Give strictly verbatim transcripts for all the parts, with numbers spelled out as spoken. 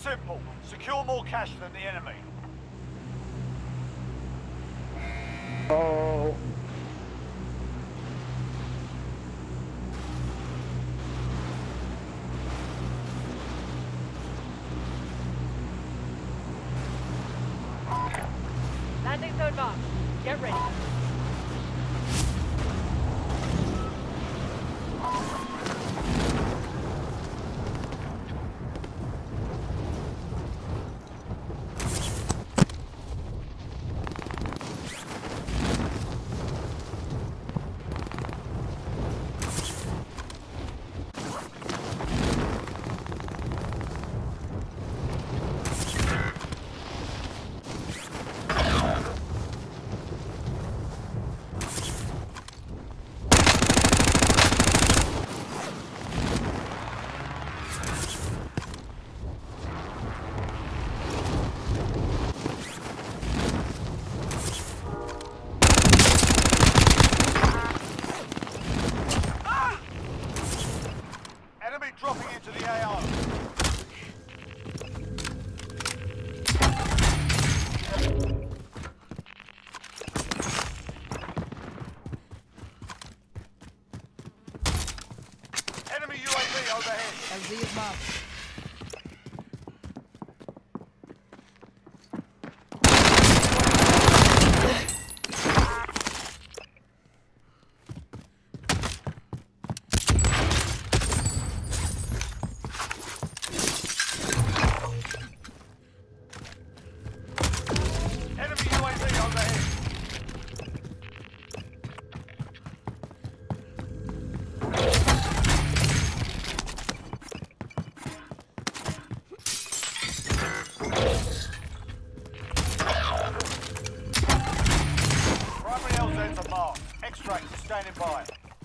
simple. Secure more cash than the enemy. Oh. Landing zone marked. Get ready. Dropping into the A O. Enemy U A V overhead. L Z is marked. Extract is standing by.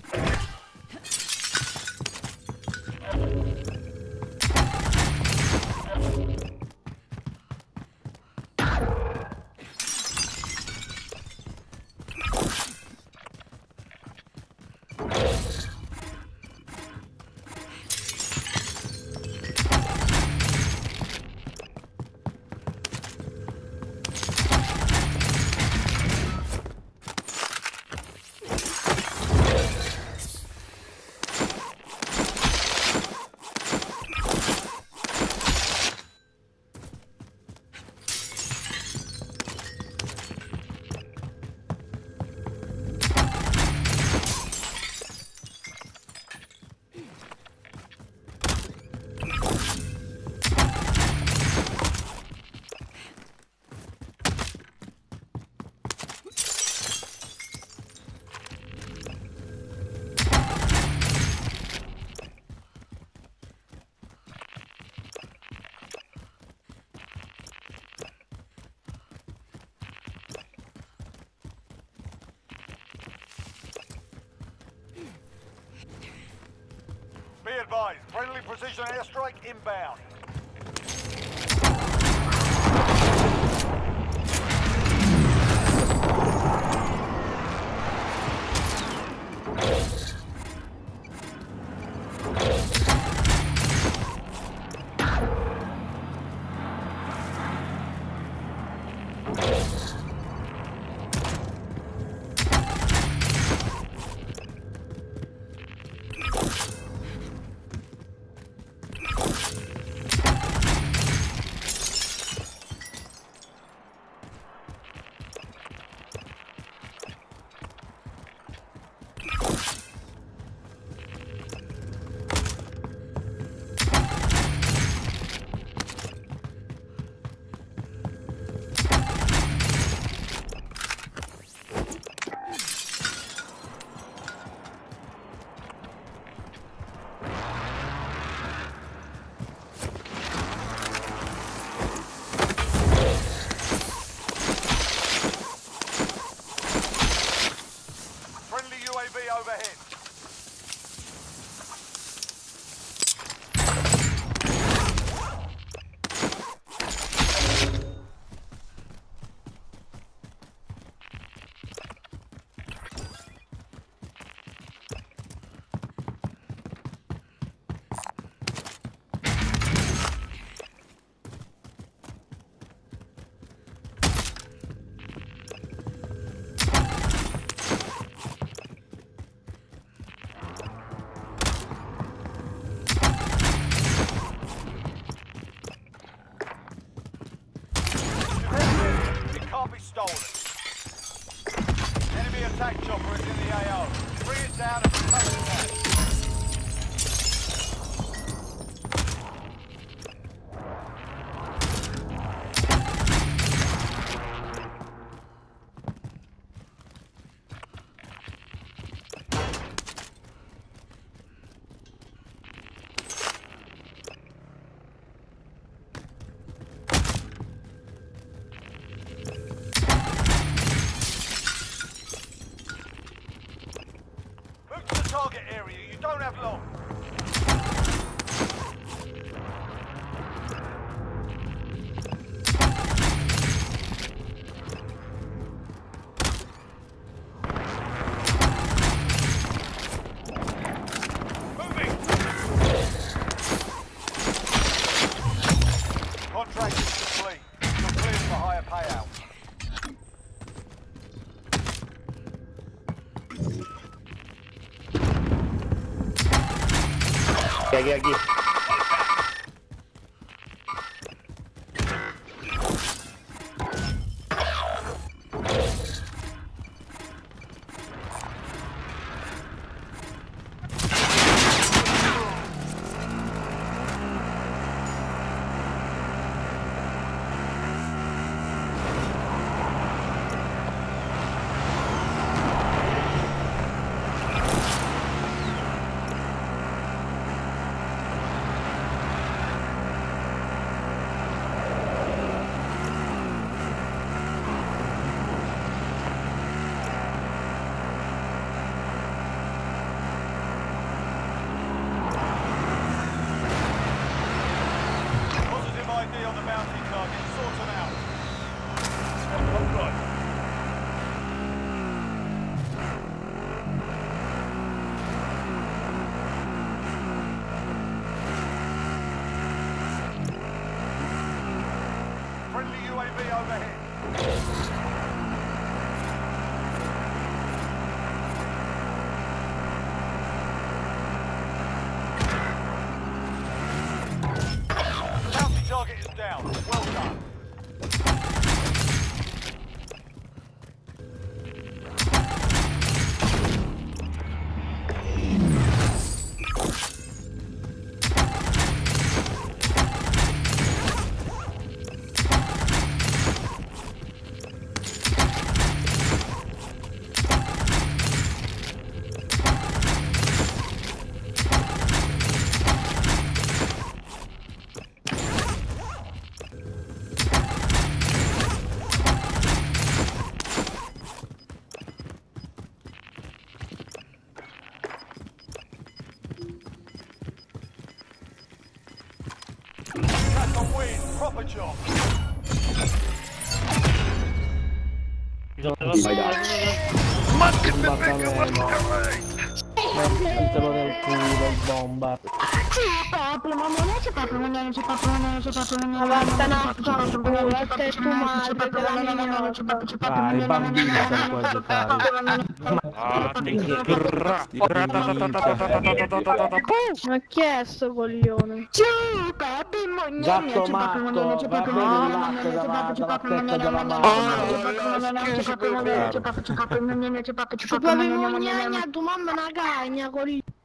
Be advised, friendly precision airstrike inbound. attack chopper is in the A O. Bring it down and recover the cash. Target area, you don't have long. Moving. Contract is complete. You're cleared for higher payout. Aqui, aqui. On the bounty target, sort them out. All right. Friendly U A V overhead. Target is down. Well done. That's a win. Proper job. Mettilo nel culo, bomba. Vattene tu male, Ah, i bambini per qua giocare. ma chi è sto coglione? Gatto matto, va bene il latte dalla testa della mamma. Ci provi mugnagna, tu mamma una cagna, coglione.